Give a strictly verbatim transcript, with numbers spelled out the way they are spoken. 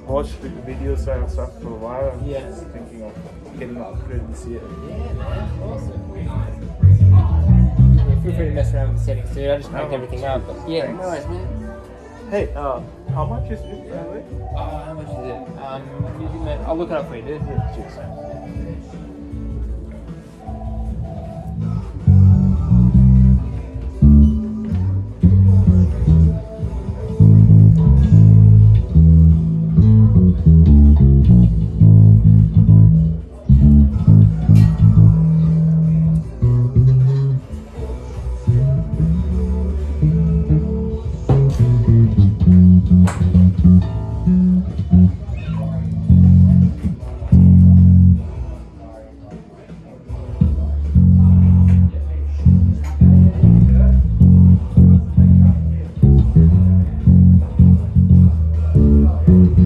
watched the videos and stuff for a while. I'm Yeah. just thinking of getting an upgrade this year. Yeah, man. Awesome. Yeah, feel free to mess around with the settings too. I just cranked Oh, everything up. But yeah, thanks. no worries, man. Hey, uh, how much is it, by the way? Oh, how much is it? Um, can you give me- I'll look it up for you, dude. Cheers.